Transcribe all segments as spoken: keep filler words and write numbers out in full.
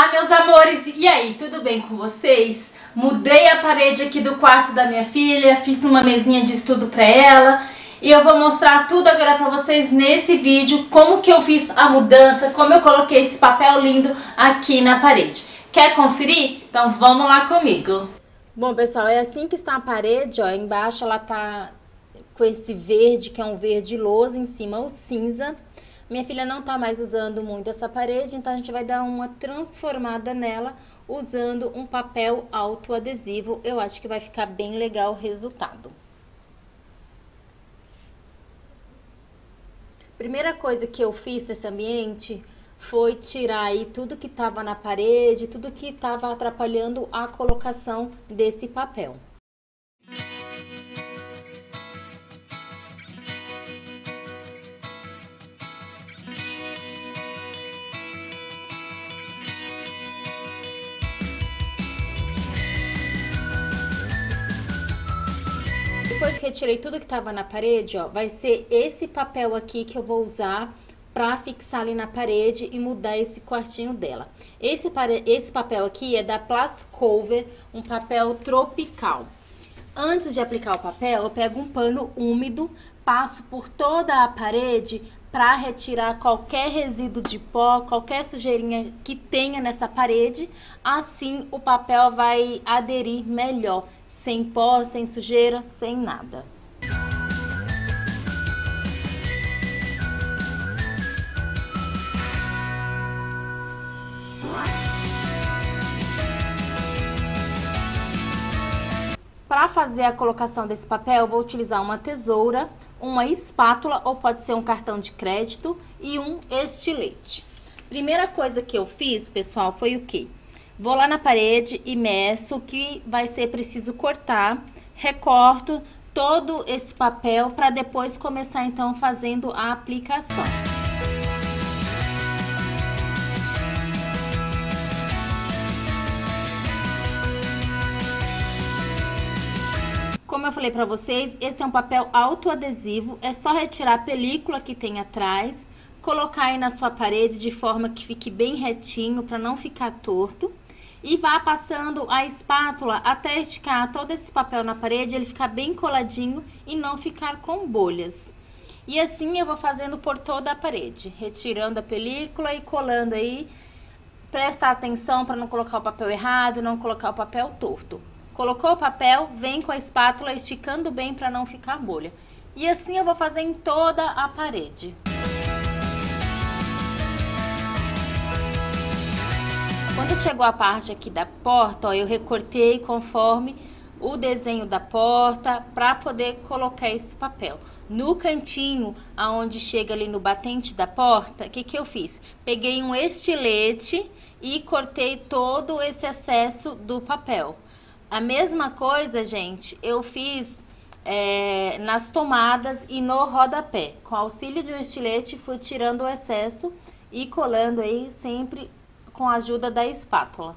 Olá, meus amores! E aí, tudo bem com vocês? Mudei a parede aqui do quarto da minha filha, fiz uma mesinha de estudo pra ela e eu vou mostrar tudo agora pra vocês nesse vídeo, como que eu fiz a mudança, como eu coloquei esse papel lindo aqui na parede. Quer conferir? Então vamos lá comigo! Bom, pessoal, é assim que está a parede, ó. Embaixo ela tá com esse verde, que é um verde lousa, em cima o cinza. Minha filha não tá mais usando muito essa parede, então a gente vai dar uma transformada nela usando um papel autoadesivo. Eu acho que vai ficar bem legal o resultado. Primeira coisa que eu fiz nesse ambiente foi tirar aí tudo que tava na parede, tudo que tava atrapalhando a colocação desse papel. Depois que retirei tudo que tava na parede, ó, vai ser esse papel aqui que eu vou usar pra fixar ali na parede e mudar esse quartinho dela. Esse, esse papel aqui é da Plascover, um papel tropical. Antes de aplicar o papel, eu pego um pano úmido, passo por toda a parede para retirar qualquer resíduo de pó, qualquer sujeirinha que tenha nessa parede. Assim o papel vai aderir melhor, sem pó, sem sujeira, sem nada. Para fazer a colocação desse papel, eu vou utilizar uma tesoura, uma espátula ou pode ser um cartão de crédito e um estilete. Primeira coisa que eu fiz, pessoal, foi o quê? Vou lá na parede e meço o que vai ser preciso cortar, recorto todo esse papel para depois começar então fazendo a aplicação. Como eu falei para vocês, esse é um papel autoadesivo, é só retirar a película que tem atrás, colocar aí na sua parede de forma que fique bem retinho para não ficar torto. E vá passando a espátula até esticar todo esse papel na parede, ele ficar bem coladinho e não ficar com bolhas. E assim eu vou fazendo por toda a parede, retirando a película e colando aí. Presta atenção para não colocar o papel errado, não colocar o papel torto. Colocou o papel, vem com a espátula esticando bem para não ficar bolha. E assim eu vou fazer em toda a parede. Quando chegou a parte aqui da porta, ó, eu recortei conforme o desenho da porta para poder colocar esse papel. No cantinho, aonde chega ali no batente da porta, o que que eu fiz? Peguei um estilete e cortei todo esse excesso do papel. A mesma coisa, gente, eu fiz é, nas tomadas e no rodapé. Com auxílio de um estilete, fui tirando o excesso e colando aí sempre com a ajuda da espátula.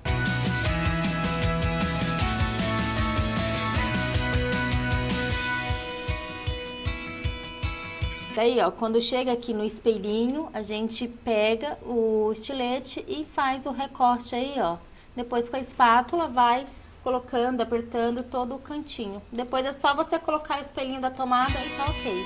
Daí, ó, quando chega aqui no espelhinho, a gente pega o estilete e faz o recorte aí, ó. Depois com a espátula vai colocando, apertando todo o cantinho. Depois é só você colocar o espelhinho da tomada e tá ok.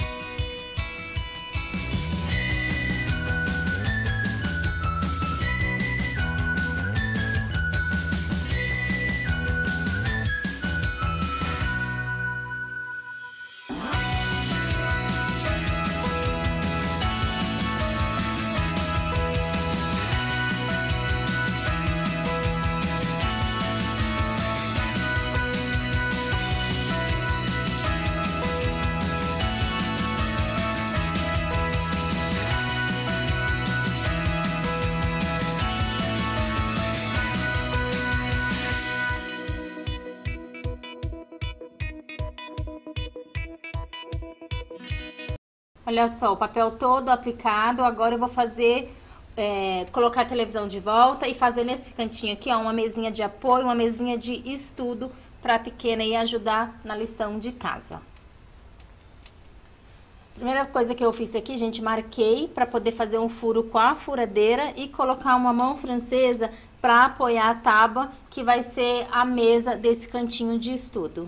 Olha só, o papel todo aplicado, agora eu vou fazer, é, colocar a televisão de volta e fazer nesse cantinho aqui, ó, uma mesinha de apoio, uma mesinha de estudo para a pequena e ajudar na lição de casa. Primeira coisa que eu fiz aqui, gente, marquei para poder fazer um furo com a furadeira e colocar uma mão francesa para apoiar a tábua, que vai ser a mesa desse cantinho de estudo.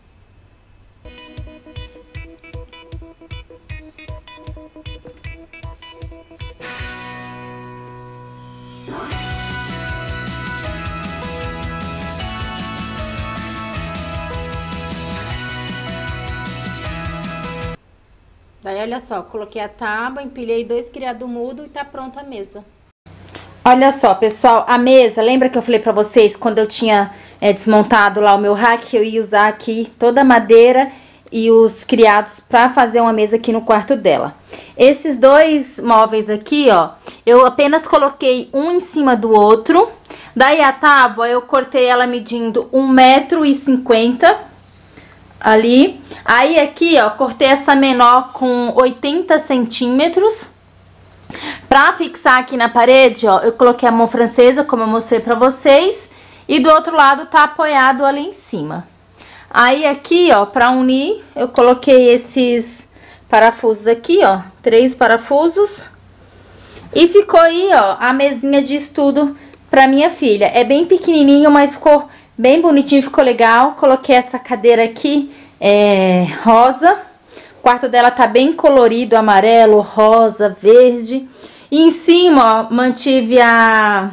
Daí, olha só, coloquei a tábua, empilhei dois criado mudo e tá pronta a mesa. Olha só, pessoal, a mesa, lembra que eu falei pra vocês quando eu tinha é, desmontado lá o meu rack, que eu ia usar aqui toda a madeira e os criados pra fazer uma mesa aqui no quarto dela. Esses dois móveis aqui, ó, eu apenas coloquei um em cima do outro. Daí a tábua, eu cortei ela medindo um metro e cinquenta ali. Aí aqui, ó, cortei essa menor com oitenta centímetros. Pra fixar aqui na parede, ó, eu coloquei a mão francesa, como eu mostrei pra vocês. E do outro lado tá apoiado ali em cima. Aí aqui, ó, pra unir, eu coloquei esses parafusos aqui, ó. Três parafusos. E ficou aí, ó, a mesinha de estudo pra minha filha. É bem pequenininho, mas ficou bem bonitinho, ficou legal. Coloquei essa cadeira aqui, é, rosa. O quarto dela tá bem colorido, amarelo, rosa, verde. E em cima, ó, mantive a,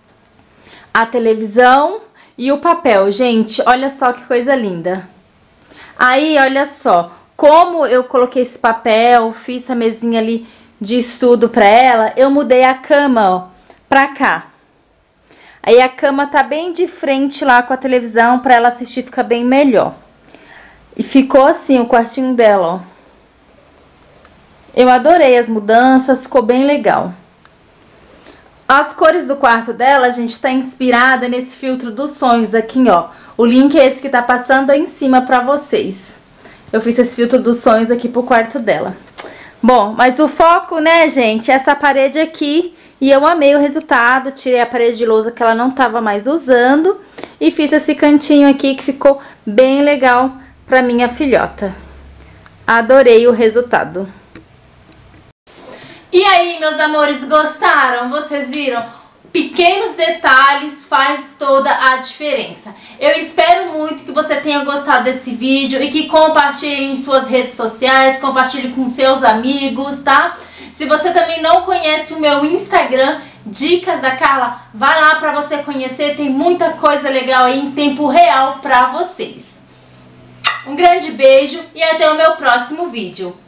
a televisão e o papel. Gente, olha só que coisa linda. Aí, olha só, como eu coloquei esse papel, fiz a mesinha ali de estudo pra ela, eu mudei a cama, ó, pra cá. Aí a cama tá bem de frente lá com a televisão, pra ela assistir, fica bem melhor. E ficou assim o quartinho dela, ó. Eu adorei as mudanças, ficou bem legal. As cores do quarto dela, gente, tá inspirada nesse filtro dos sonhos aqui, ó. O link é esse que tá passando aí em cima pra vocês. Eu fiz esse filtro dos sonhos aqui pro quarto dela. Bom, mas o foco, né, gente, é essa parede aqui. E eu amei o resultado, tirei a parede de lousa que ela não tava mais usando. E fiz esse cantinho aqui que ficou bem legal pra minha filhota. Adorei o resultado. E aí, meus amores, gostaram? Vocês viram? Pequenos detalhes faz toda a diferença. Eu espero muito que você tenha gostado desse vídeo e que compartilhe em suas redes sociais, compartilhe com seus amigos, tá? Se você também não conhece o meu Instagram, Dicas da Carla, vai lá pra você conhecer, tem muita coisa legal aí em tempo real pra vocês. Um grande beijo e até o meu próximo vídeo.